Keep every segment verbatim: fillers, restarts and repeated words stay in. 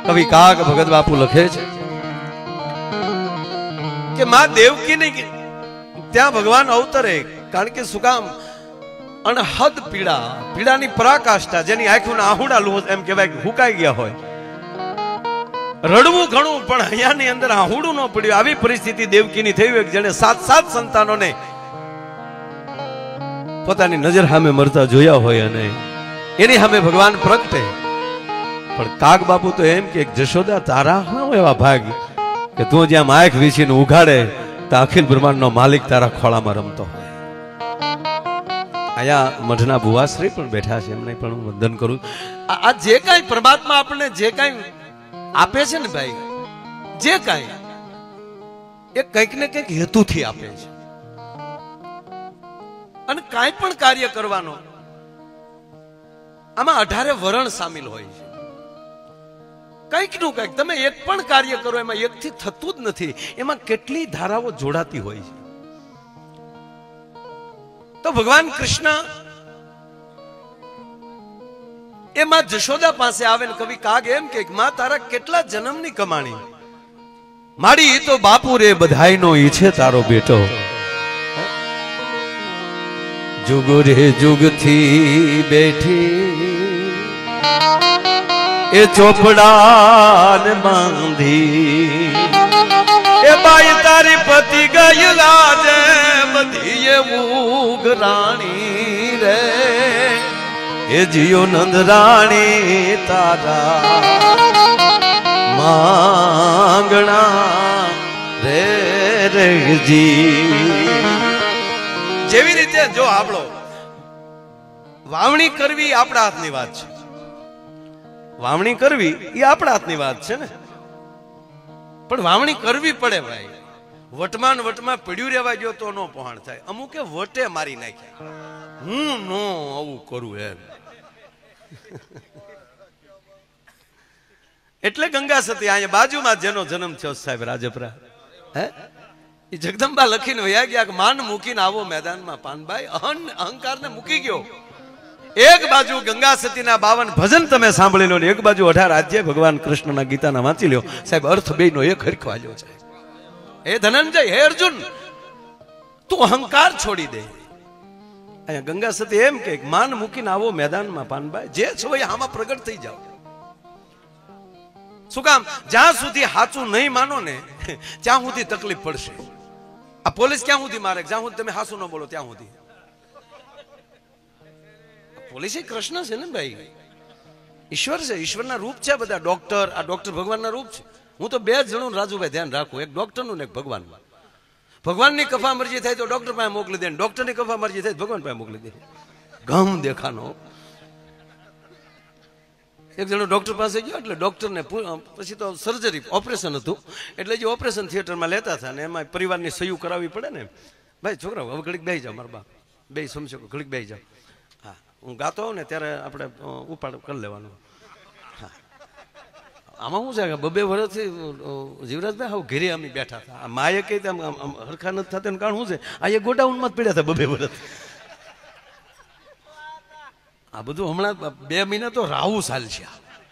કવિ કાગ ભગત બાપુ લખે છે કે માં દેવકી ને ત્યાં ભગવાન અવતરે, કારણ કે શું કામ અણહદ પીડા, પીડાની પરાકાષ્ઠા, જેની આંખોના આહુડા એમ કહેવાય કે હુકાઈ ગયા હોય, રડવું ઘણું પણ અહીંયાની અંદર આહુડું ન પડ્યું. આવી પરિસ્થિતિ દેવકીની થઈ હોય, જેને સાત સાત સંતાનોને પોતાની નજર સામે મરતા જોયા હોય અને એની સામે ભગવાન પ્રગટે. પણ કાગ બાપુ તો એમ કે જશોદા તારા હા એવા ભાગ કે તું જ્યાં આંખ વીસીને ઉઘાડે તો અખિલ બ્રહ્માંડ નો માલિક તારા ખોળામાં રમતો હોય. અહીંયા મઢના ભુવાશ્રી પણ બેઠા છે, એમને પણ હું વંદન કરું. આ જે કાંઈ પરમાત્મા આપણને જે કાંઈ આપે છે ને ભાઈ, જે કાંઈ એ કંઈક ને કંઈક હેતુથી આપે છે. અને કાંઈ પણ કાર્ય કરવાનો આમાં અઢારે વરણ સામેલ હોય છે. કંઈક નું કંઈક તમે એક પણ કાર્ય કરો એમાં એકથી થતું જ નથી, એમાં કેટલી ધારાઓ જોડાતી હોય છે. તો ભગવાન કૃષ્ણ એમાં જશોદા પાસે આવે ને કવિ કાગ એમ કે માં તારા કેટલા જન્મની કમાણી, માડી તો બાપુ રે બધાયનો ઈચ્છે તારો બેટો, જુગ રે જુગ થી બેઠી એ ચોપડા ને બાંધી, એ બાઈ તારી પતિ ગઈ લાજે બધી એ ઉઘરાણી રે, એ જીઓ નંદ રાણી તારા માંગણા રે રેજી. જેવી રીતે જો આપણો વાવણી કરવી આપણા હાથની વાત છે, વાવણી કરવી એ આપણા હાથની વાત છે ને, પણ વાવણી કરવી પડે ભાઈ. વટમાં વટમાં પડ્યું રહેવા ગયો તો નો પહોંચ થાય. અમુકે વટે મારી નાખ્યા, હું નો આવું કરું એમ. એટલે ગંગા સતી અહીંયા બાજુમાં જેનો જન્મ થયો સાહેબ રાજપરા, હે એ જગદંબા લખીને વયા ગયા કે માન મૂકીને આવો મેદાનમાં પાનભાઈ. અહન અહંકારને મૂકી ગયો. એક બાજુ ગંગા સતીના બાવન ભજન તમે સાંભળી લો ને એક બાજુ અઢાર અધ્યાય ભગવાન કૃષ્ણના ગીતાના વાંચી લ્યો સાહેબ. અર્થ બે નો એક હરખો આવ્યો છે. હે ધનંજય, હે અર્જુન, તું અહંકાર છોડી દે. અહીંયા ગંગા સતી એમ કે માન મૂકીને આવો મેદાનમાં પાનભાઈ, જે છો એ આમાં પ્રગટ થઈ જાઓ. શું કામ? જ્યાં સુધી સાચું નહીં માનો ને ત્યાં સુધી તકલીફ પડશે. આ પોલીસ ક્યાં સુધી મારે? જ્યાં સુધી તમે સાચું ન બોલો ત્યાં સુધી. પોલીસ એ કૃષ્ણ છે ને ભાઈ, ઈશ્વર છે, ઈશ્વરના રૂપ છે બધા. ડોક્ટર, આ ડોક્ટર ભગવાનના રૂપ છે. હું તો બે જ જણું રાજુભાઈ ધ્યાન રાખું, એક ડોક્ટર નું ને એક ભગવાન. ભગવાનની કફા મરજી થાય તો ડોક્ટર પાસે મોકલી દે, ડોક્ટરની કફા મરજી થાય તો ભગવાન પાસે મોકલી દે. ગમ દેખાનો. એક જણો ડોક્ટર પાસે ગયો એટલે ડોક્ટરને પછી તો સર્જરી ઓપરેશન હતું એટલે જે ઓપરેશન થિયેટરમાં લેતા હતા ને એમાં પરિવારની સહી કરાવવી પડે ને. ભાઈ છોકરા હવે ઘડીક બેસી જાઓ, મારા બા બે સમજો ઘડીક બેસી જાઓ. હા, હું ગાતો હોઉં ને ત્યારે આપણે ઉપાડ કરી લેવાનો. હા, આમાં શું છે કે બબે વર્ષથી જીવરાજભાઈ હાવ ઘેરે અમે બેઠા હતા. માએ કઈ આમ હરખા નથી થતા કારણ શું છે, આ એ ગોડાઉનમાં જ પડ્યા હતા બબે વર્ષ. આ બધું હમણાં બે મહિના તો રાહુ ચાલશે.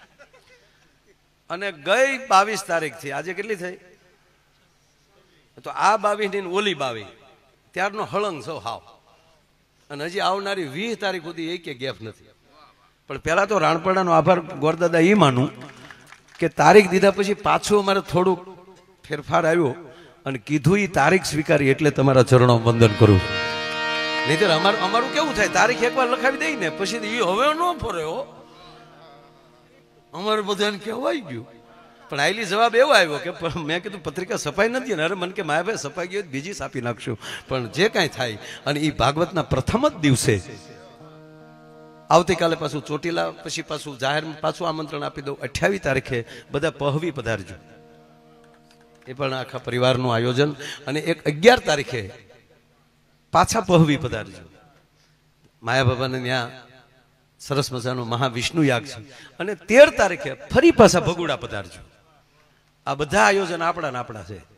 અને ગઈ બાવીસ તારીખ થી આજે કેટલી થઈ? તો આ બાવીસ ની ઓલી બાવીસ ત્યારનો હળંગ છો હાવ. અને હજી આવનારી વીસ તારીખ સુધી એક ગેપ નથી. પણ પેલા તો રાણપડાનો આભાર ગોરદાદા એ માનું કે તારીખ દીધા પછી પાછું અમારે થોડુંક ફેરફાર આવ્યો અને કીધું એ તારીખ સ્વીકારી એટલે તમારા ચરણો વંદન કરું. નહીતર અમારું અમારું કેવું થાય, તારીખ એકવાર લખાવી દઈ ને પછી એ હવે ન ફર્યો. અમારે બધાને કહેવાય ગયું. પણ આયલી જવાબ એવો આવ્યો કે મેં કીધું પત્રિકા સફાઈ નથી ને. અરે મને કે માયાભાઈ સફાઈ ગયો બીજી છાપી નાખશું. પણ જે કાંઈ થાય, અને એ ભાગવતના પ્રથમ જ દિવસે આવતીકાલે પાછું ચોટીલા, પછી પાછું જાહેરમાં પાછું આમંત્રણ આપી દઉં. અઠ્યાવીસ તારીખે બધા પહવી પધારજો. એ પણ આખા પરિવારનું આયોજન. અને એક અગિયાર તારીખે પાછા પહવી પધારજો. માયા બાબાને ત્યાં સરસ મજાનો મહાવિષ્ણુ યાગ છે. અને તેર તારીખે ફરી પાછા ભગુડા પધારજો. આ બધા આયોજન આપણા ને આપણા છે.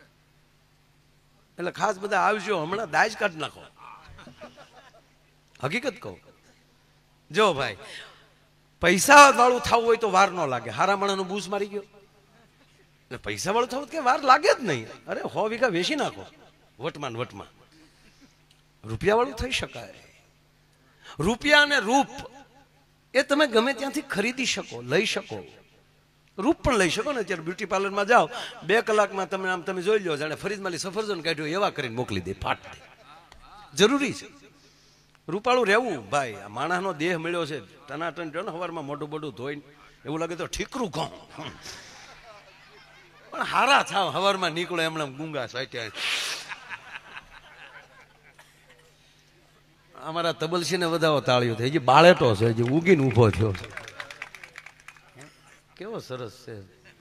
એટલે ખાસ બધા આવજો. હમણાં દાજ કાઢ નાખો, હકીકત કહું. જો ભાઈ પૈસા વાળું થવું હોય તો વાર ન લાગે. હારા માણાનો બૂસ મારી ગયો એટલે પૈસા વાળું થવું કે વાર લાગે જ નહીં. અરે હો વીઘા વેચી નાખો વટમાં વટમાં. રૂપિયા વાળું થઈ શકાય. રૂપિયા અને રૂપ એ તમે ગમે ત્યાંથી ખરીદી શકો, લઈ શકો. રૂપ પણ લઈ શકો ને. અત્યારે બ્યુટી પાર્લરમાં જાઓ, બે કલાકમાં તમે આમ તમે જોઈ લો જાણે ફરીદમાંથી સફરજન કાઢ્યું એવા કરીને મોકલી દે, ફાટ દે. જરૂરી છે રૂપાળું રહેવું ભાઈ. આ માણસનો દેહ મળ્યો છે ટનાટન જો ને સવારમાં મોઢું બોઢું ધોઈને એવું લાગે તો ઠીકરું કહું, પણ હારા થાવ સવારમાં નીકળો એમણે ગુંગા સાટ્યા. અમારા તબલસીને વધાવો તાળીઓ થઈ. હજી બાળેટો છે, હજી ઉગીને ઊભો થયો. કેવો સરસ છે.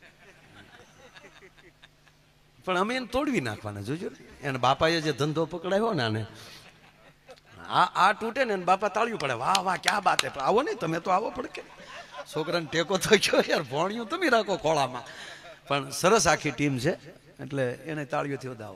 પણ અમે એને તોડવી નાખવાના. જોજો એને બાપાએ જે ધંધો પકડાયો ને આને, આ આ તૂટે ને બાપા તાળ્યું પડે, વાહ વાહ ક્યાં બાત. આવો નહીં તમે તો આવો પડે કે છોકરાને ટેકો તો કયો યાર, ભોણિયું તમે રાખો ખોળામાં. પણ સરસ આખી ટીમ છે એટલે એને તાળીઓથી વધાવો.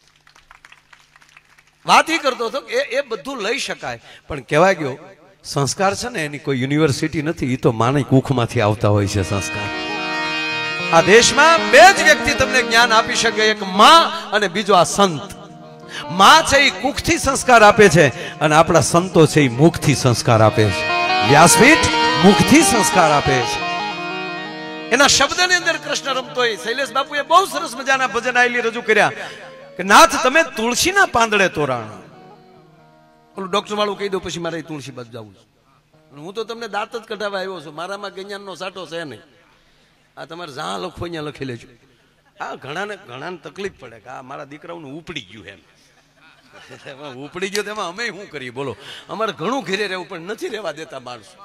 વાત એ કરતો હતો કે એ બધું લઈ શકાય, પણ કહેવાય ગયો સંસ્કાર છે ને એની કોઈ યુનિવર્સિટી નથી, એ તો માની કુખમાંથી આવતા હોય છે સંસ્કાર. આ દેશમાં બે જ વ્યક્તિ તમને જ્ઞાન આપી શકે, એક માં અને બીજો આ સંત. માં છે એ કુખથી સંસ્કાર આપે છે અને આપણા સંતો છે એ મુખથી સંસ્કાર આપે છે. વ્યાસપીઠ મુખથી સંસ્કાર આપે છે. એના શબ્દની અંદર કૃષ્ણ રમતો હોય. શૈલેષ બાપુએ બહુ સરસ મજાના ભજન આયેલી રજૂ કર્યા કે નાથ તમે તુલસીના પાંદડે તોરાણ. ઓલું ડોક્ટર વાળું કહી દો પછી મારે તુલસી બાજુ જવું છે. હું તો તમને દાંત જ કઢાવવા આવ્યો છું, મારામાં ગંજાનનો સાટો છે નહીં. આ તમારે જ્યાં લખો અહીંયા લખી લેજો. આ ઘણાને ઘણાને તકલીફ પડે કે આ મારા દીકરાઓનું ઉપડી ગયું એમ. ઉપડી ગયો તેમાં અમે શું કરીએ બોલો. અમારે ઘણું ઘેરે રહેવું પણ નથી રહેવા દેતા માણસો.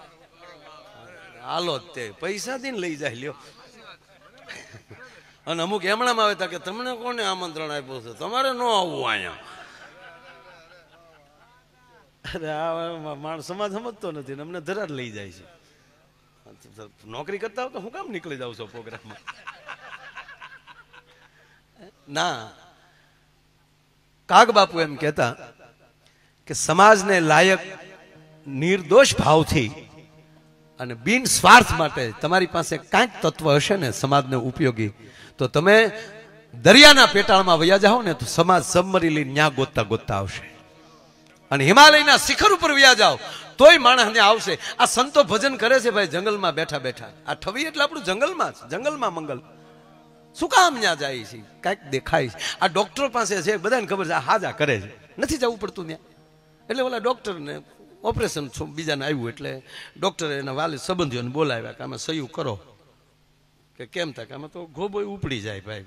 હાલો તે પૈસા દઈને લઈ જાય લ્યો. અને અમુક એમણામાં આવે કે તમને કોને આમંત્રણ આપ્યું છે, તમારે ન આવવું અહીંયા. અરે આ માણસ સમાજ સમજતો નથી ને અમને ધરાર લઈ જાય છે. નોકરી કરતા હો તો હું કામ નીકળી જાઉં છું પ્રોગ્રામમાં. ના, કાગ બાપુ એમ કહેતા કે સમાજને લાયક નિર્દોષ ભાવથી અને બિન સ્વાર્થ માટે તમારી પાસે કાંઈક તત્વ હશે ને સમાજને ઉપયોગી, તો તમે દરિયાના પેટાળમાં વયા જાઓ ને તો સમાજ સબમરીલી ન્યા ગોતતા ગોતતા આવશે. અને હિમાલયના શિખર ઉપર વયા જાઓ તોય માણસને આવશે. આ સંતો ભજન કરે છે ભાઈ જંગલમાં બેઠા બેઠા. આ ઠવી એટલે આપણું જંગલમાં છે, જંગલમાં મંગલ. શું કામ ત્યાં જાય છે? કાંઈક દેખાય છે. આ ડોક્ટર પાસે છે, બધાને ખબર છે આ હાજા કરે છે, નથી જવું પડતું ત્યાં. એટલે ઓલા ડોક્ટરને ઓપરેશન બીજાને આવ્યું એટલે ડોક્ટરે એના વાલી સંબંધીઓને બોલાવ્યા કે આમાં સહયું કરો. કે કેમ થાય? કે આમાં તો ગોબોય ઉપડી જાય ભાઈ.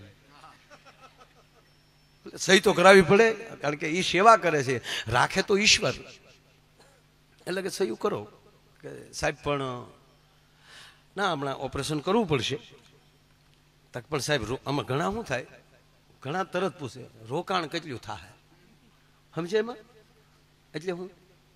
સહી તો કરાવવી પડે કારણ કે એ સેવા કરે છે, રાખે તો ઈશ્વર. એટલે કે સહયું કરો. કે સાહેબ પણ ના હમણાં ઓપરેશન કરવું પડશે. તક પણ સાહેબ આમાં ઘણા શું થાય, ઘણા તરત પૂછે રોકાણ કેટલું થાય સમજે એમાં? એટલે હું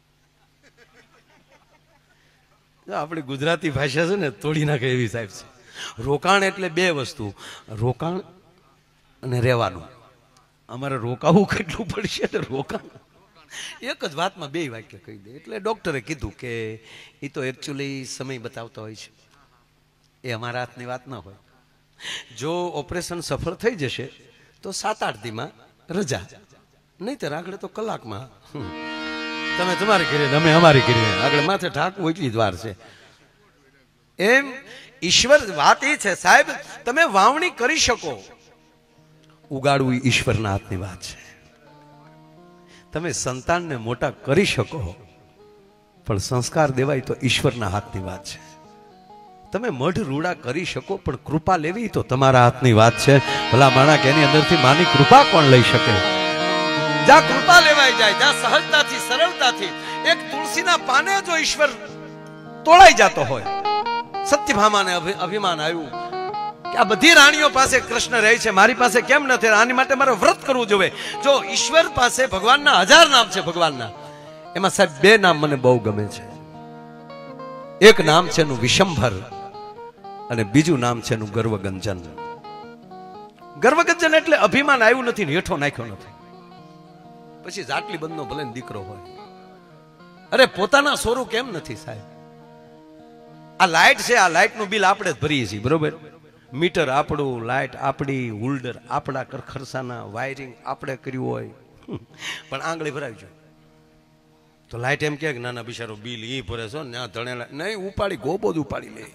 આપણી ગુજરાતી ભાષા છે ને તોડી નાખે એવી સાહેબ છે. રોકાણ એટલે બે વસ્તુ, રોકાણ અને રહેવાનું. અમારે રોકાવું કેટલું પડશે ને રોકાણ એક જ વાતમાં બે વાક્ય કહી દે. એટલે ડોક્ટરે કીધું કે એ તો એકચ્યુઅલી સમય બતાવતો હોય છે, એ અમારા હાથની વાત ના હોય. જો ઓપરેશન સફળ થઈ જશે તો સાત આઠ દીમાં રજા, નહીં તો આગળ તો કલાકમાં તમે તમારી કરી અમે અમારી કરી, આગળ માથે ઢાંકવું એટલી જ વાર છે. એમ ઈશ્વર વાત એ છે સાહેબ, તમે વાવણી કરી શકો, ઉગાડવું ઈશ્વરના હાથની વાત છે. તમે સંતાનને મોટા કરી શકો પણ સંસ્કાર દેવાય તો ઈશ્વરના હાથની વાત છે. તમે મઢ રૂડા કરી શકો પણ કૃપા લેવી તો તમારા હાથની વાત છે. ભલા માણા કે એની અંદરથી માની કૃપા કોણ લઈ શકે? જ્યાં કૃપા લેવાઈ જાય, જ્યાં સહજતાથી સરળતાથી એક તુલસીના પાને જો ઈશ્વર તોડાઈ જતો હોય. સત્યભામાને અભિમાન આવ્યું કે આ બધી રાણીઓ પાસે કૃષ્ણ રહે છે, મારી પાસે કેમ નથી? આની માટે મારે વ્રત કરવું જોઈએ. જો ઈશ્વર પાસે ભગવાનના હજાર નામ છે, ભગવાનના એમાં સાહેબ બે નામ મને બહુ ગમે છે. એક નામ છે એનું વિશંભર અને બીજું નામ છે એનું ગર્વગંજન. ગર્વગંજન એટલે અભિમાન આવ્યું નથી ને હેઠો નાખ્યો નથી. પછી જાટલી બંધનો ભલે દીકરો હોય, અરે પોતાના સોરું કેમ નથી સાહેબ? આ લાઇટ છે, આ લાઇટનું બિલ આપણે જ ભરીએ છીએ, બરોબર? મીટર આપણું, લાઇટ આપણી, હોલ્ડર આપણા, ખરસાના વાયરિંગ આપણે કર્યું હોય, પણ આંગળી ભરાવી જોઈએ તો લાઇટ એમ કે નાના બિચારો બિલ એ ભરે છો ને ધણેલા નહીં, ઉપાડી ગોબો જ ઉપાડી લે.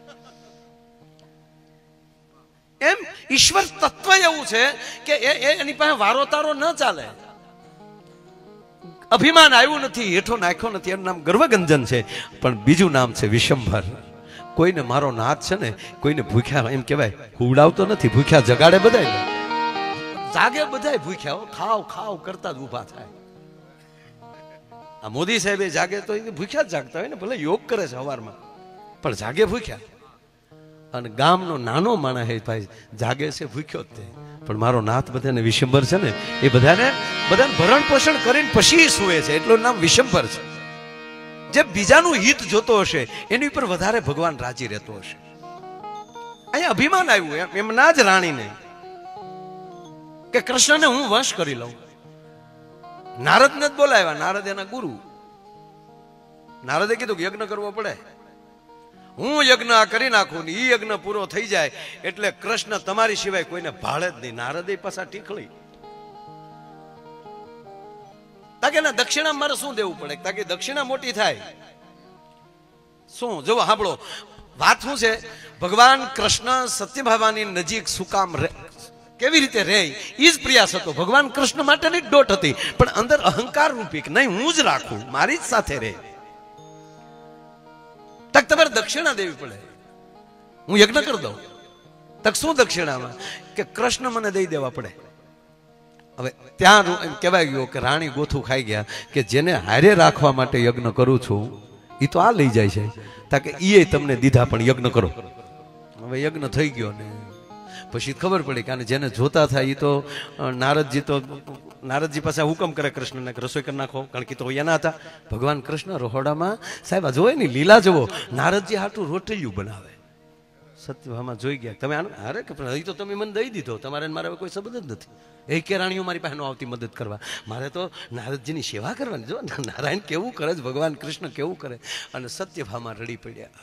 એમ ઈશ્વર તત્વ એવું છે કે એની પાસે વારો તારો ન ચાલે. અભિમાન આવ્યું નથી, હેઠો નાખ્યો નથી, એનું નામ ગર્વગંજન છે, પણ બીજું નામ છે વિશંભર. કોઈને મારો નાથ છે ને, કોઈને ભૂખ્યા એમ કહેવાય હુવડાવતો નથી, ભૂખ્યા જગાડે બધાય, જાગે બધાય ભૂખ્યા, ખાવ ખાવ કરતા જ ઊભા થાય. આ મોદી સાહેબ જાગે તો ભૂખ્યા જ જાગતા હોય ને, ભલે યોગ કરે છે સવારમાં, પણ જાગે ભૂખ્યા. અને ગામનો નાનો માણસ હે ભાઈ જાગે છે ભૂખ્યો જ તે, પણ મારો નાથ બધાને વિશંભર છે ને, એ બધાને બધાને ભરણ પોષણ કરીને પછી સુવે છે, એટલું નામ વિશંભર છે. જે બીજાનું હિત જોતો હશે એની ઉપર વધારે ભગવાન રાજી રહેતો હશે. અહીંયા અભિમાન આવ્યું એમ ના જ રાણીને કે કૃષ્ણને હું વશ કરી લઉં. નારદને જ બોલાવ્યા, નારદ એના ગુરુ. નારદે કીધું કે યજ્ઞ કરવો પડે, હું યજ્ઞ કરી નાખું ને ઈ યજ્ઞ પૂરો થઈ જાય એટલે કૃષ્ણ તમારી સિવાય કોઈને ભાળે જ નહીં. નારદે પાછા ટીખળી તાકે ના દક્ષિણા મારે શું દેવું પડે, તાકે દક્ષિણા મોટી થાય શું. જો સાંભળો વાત શું છે, ભગવાન કૃષ્ણ સત્યભામાની નજીક શું કામ રહે, કેવી રીતે રહે, ઈ જ પ્રયાસ હતો. ભગવાન કૃષ્ણ માટેની જ દોટ હતી, પણ અંદર અહંકાર રૂપી કે નહીં હું જ રાખું, મારી જ સાથે રહે. તક તમારે દક્ષિણા દેવી પડે, હું યજ્ઞ કરી દઉં. તક શું દક્ષિણામાં કે કૃષ્ણ મને દઈ દેવા પડે. હવે ત્યાં એમ કહેવાય ગયો કે રાણી ગોથું ખાઈ ગયા કે જેને હારે રાખવા માટે યજ્ઞ કરું છું એ તો આ લઈ જાય છે, તાકે એ તમને દીધા પણ યજ્ઞ કરો. હવે યજ્ઞ થઈ ગયો ને પછી ખબર પડી કે જેને જોતા થાય એ તો નારદજી, તો નારદજી પાસે હુકમ કરે કૃષ્ણને રસોઈ કરી નાખો, કારણ કે તો એના હતા. ભગવાન કૃષ્ણ રહોડામાં સાહેબ આ જોવે ને લીલા જુઓ, નારદજી હાટું રોટલીયું બનાવે. સત્યભામા જોઈ ગયા, તમે આનું અરે કે હજી તો તમે મને દઈ દીધો, તમારે મારે કોઈ સંબંધ જ નથી. એ કે રાણીઓ મારી પાસે આવતી મદદ કરવા, મારે તો નારદજીની સેવા કરવાની. જો નારાયણ કેવું કરે છે, ભગવાન કૃષ્ણ કેવું કરે. અને સત્યભામા રડી પડ્યા,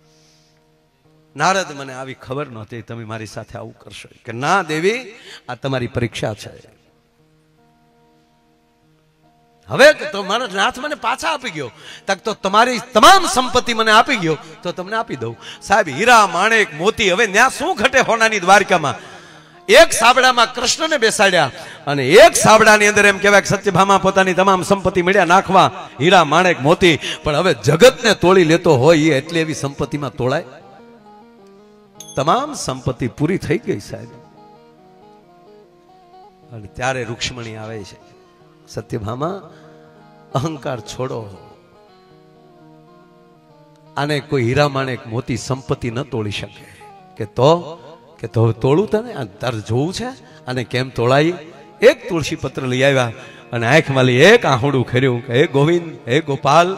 નારદ મને આવી ખબર નહોતી તમે મારી સાથે આવું કરશો. કે ના દેવી, આ તમારી પરીક્ષા છે. હવે તો મારો નાથ મને પાછા આપી ગયો, તક તો તમારી તમામ સંપત્તિ મને આપી ગયો તો તમને આપી દઉં. સાહેબ હીરા માણેક મોતી, હવે ત્યાં શું ઘટે હોનાની દ્વારકામાં. એક સાબડામાં કૃષ્ણને બેસાડ્યા અને એક સાબડાની અંદર એમ કહેવાય કે સત્યભામા પોતાની તમામ સંપત્તિ મળ્યા નાખવા, હીરા માણેક મોતી. પણ હવે જગતને તોડી લેતો હોય એ એટલી એવી સંપત્તિમાં તોડાય. તમામ સંપત્તિ પૂરી થઈ ગઈ સાહેબ. અને ત્યારે રૂક્ષ્મણી આવે છે, સત્યભામા અહંકાર છોડો, આને કોઈ હીરા માણેક મોતી સંપત્તિ ન તોડી શકે. કે તો કે તો તોડું તને, તારે જોવું છે અને કેમ તોડાય. એક તુલસી પત્ર લઈ આવ્યા અને આંખમાં લઈ એક આહુડું ખેર્યું કે હે ગોવિંદ, હે ગોપાલ,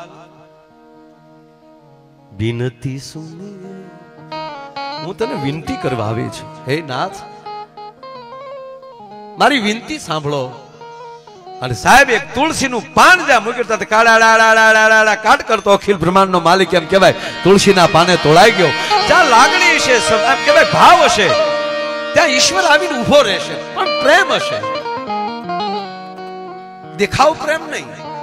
વિનતી સુની, હું તને વિનંતી કરવા આવી છું. હે નાથ, મારી વિનંતી સાંભળો. અને સાહેબ એક તુલસીનું પાન જ્યાં મૂક્યું કાળા ડાળા કાટ કરતો અખિલ બ્રહ્માંડનો માલિક એમ કહેવાય તુલસીના પાને તોડાઈ ગયો. જ્યાં લાગણી હશે, એમ કહેવાય ભાવ હશે, ત્યાં ઈશ્વર આવીને ઉભો રહેશે. પણ પ્રેમ હશે, દેખાવ પ્રેમ નહીં.